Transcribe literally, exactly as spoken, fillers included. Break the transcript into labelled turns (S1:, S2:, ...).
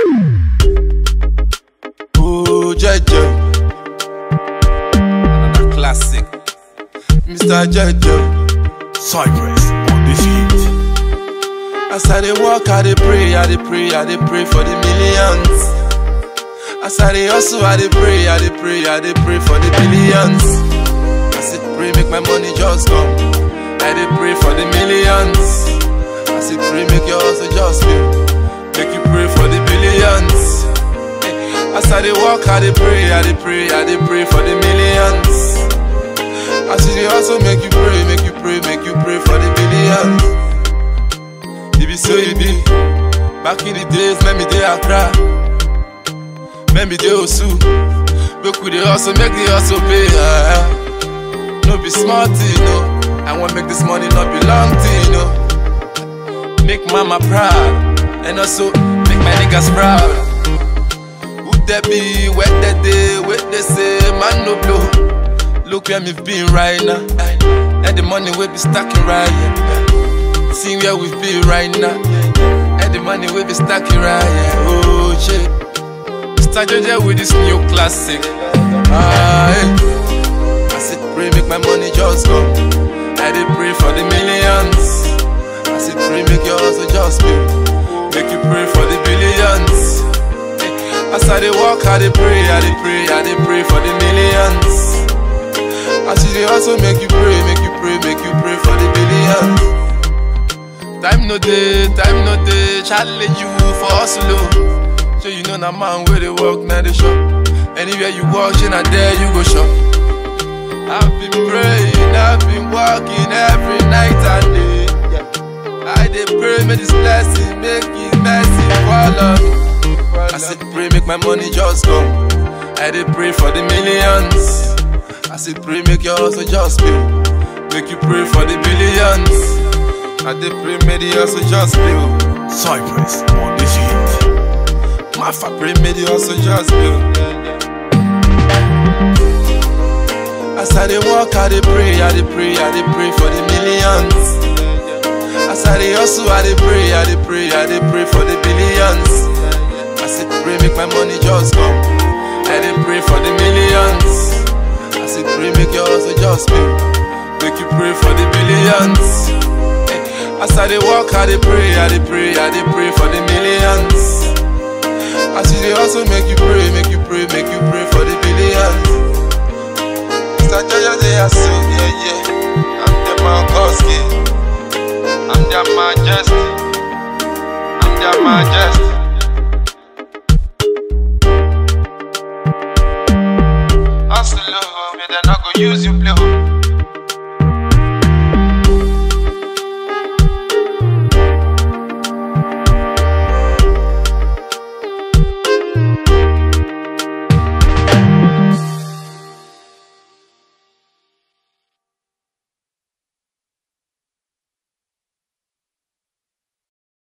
S1: Oh, Jejo, another classic. Mister Jejo,
S2: Cypress on this heat.
S1: as I dey walk, I dey pray, I dey pray, I dey pray for the millions. As I dey hustle, I dey pray, I dey pray, I dey pray for the billions. As I pray, make my money just come. I dey pray for the millions. As I pray, make your hustle just feel. Make you pray for the billions. As I dey walk, I dey pray, I dey pray, I dey pray for the millions. As you dey hustle, make you pray, make you pray, make you pray for the billions. If you so you be, back in the days, make me dey Accra, make me dey Osu. Make we dey hustle, make the hustle pay. Uh, no be smart thing, no. I want make this money not be long thing, no. Make mama proud, and also make my niggas proud. Who they be, where they dey, where they say, man no blow. Look where me been right now, and the money we be stacking right here. See where we been right now, and the money we be stacking right here. Oh shit, start Jejo with this new classic. Ah, hey. I said pray make my money just come. I did pray for the millions. I said pray make your hustle just pay. Make you pray for the billions. As I dey walk, I dey pray, I dey pray, I dey pray for the millions. As you dey hustle, make you pray, make you pray, make you pray for the billions. Time no day, time no day, challenge you for hustle. So you know na man where they work, now they shop. Anywhere you walk, you not there, you go shop. I've been praying, I've been walking every night and day. Yeah. I dey pray, make this blessing, make it mercy follow me. I said pray, make my money just come. I dey pray for the millions. I said pray, make your hustle just pay. Make you pray for the billions. I dey pray, make the hustle just pay.
S2: Cypress on this heat.
S1: My fa pray, make the hustle just pay. As I dey walk, I dey pray, I dey pray, I dey pray for the millions. As I dey hustle, I dey pray, I dey pray, I dey pray for the billions. I said pray, make my money just come. I dey pray for the millions. I said pray, make your hustle just pay. Make you pray for the billions. As I dey walk, I dey pray, I dey pray, I dey pray for the millions. As you dey hustle, make you pray, make you pray, make you pray for the billions. Mister Jejo dey hustle, yeah, yeah. I'm the Olowo Skid. I'm their majesty. I'm their majesty. Hustle, oh, me they not go use you play.